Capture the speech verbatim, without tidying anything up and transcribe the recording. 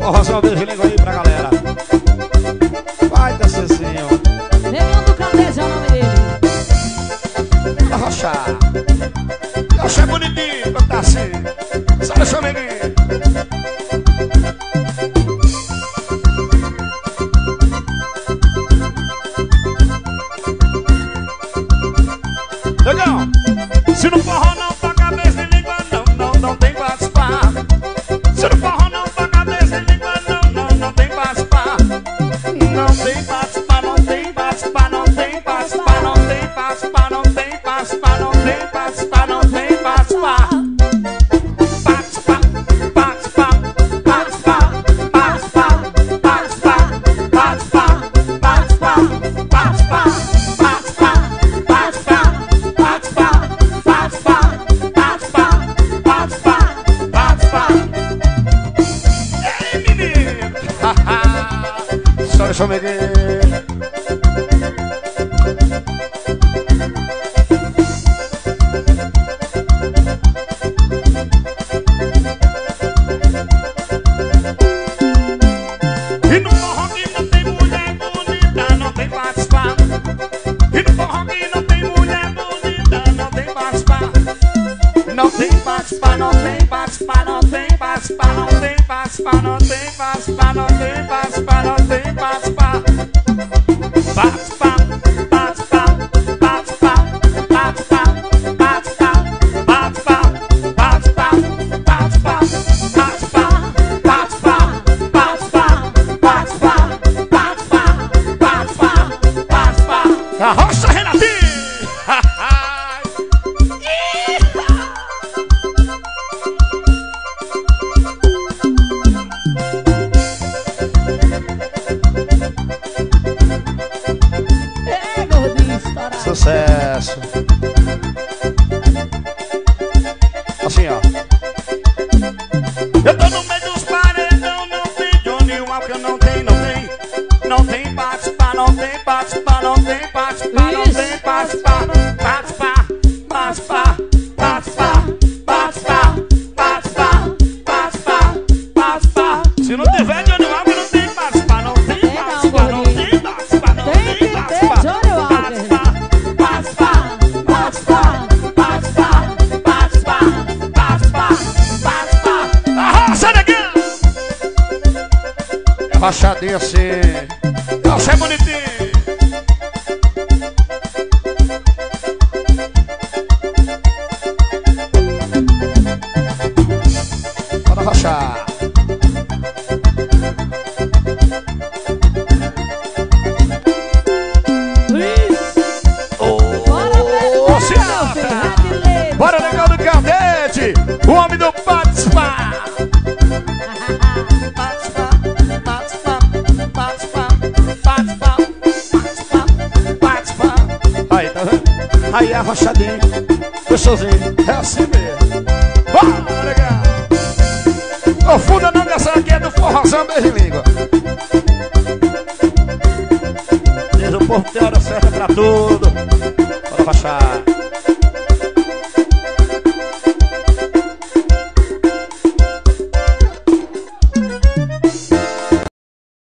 forrozão, beijo língua aí pra galera. Vai, Tarcisinho. Neguinho do Cadete é o nome dele. Arrochar. Arrochar bonitinho, cantar assim. Sabe, seu neguinho. Legal. Se no forró não toca desde língua, não, não, não tem participar. Se no forró não toca desde língua, não, não, não tem participar. Não tem participar, não tem participar, não tem participar, não tem participar, não tem participar, não tem participar, não tem participar. Participar, participar, participar, participar, participar, participar, participar, participar. Deixa eu ver. E no forró que não tem mulher bonita, não tem participar. E no forró que não tem mulher bonita, não tem participar. Não tem participar, não tem participar, não tem participar, não tem participar, não tem participar, não tem participar, não tem participar. Participar, participar, participar, participar, participar, participar, participar, participar, participar, participar, participar, participar, participar, participar, participar. Arrocha, Renatinho! Sucesso. Assim, ó. Eu tô no meio dos paredão, não tem Johnny Walker, não tem, não tem. Não tem participar, não tem participar, não tem participar, não tem participar. Participar, participar, participar, participar, participar, participar, participar. Se não tiver Johnny Walker, não tem participar, não tem participar, não tem participar, não tem participar. Rachadinho assim. Nossa, é bonitinho. Bora rachar. Ô, Ciata. Bora, legal do Cadete. O homem do participar. Aí é arrochadinho, gostosinho, é assim mesmo. Bora, legal. Confunda não, dessa aqui é do forrozão, beijo e língua. Diz o povo tem hora certa pra tudo.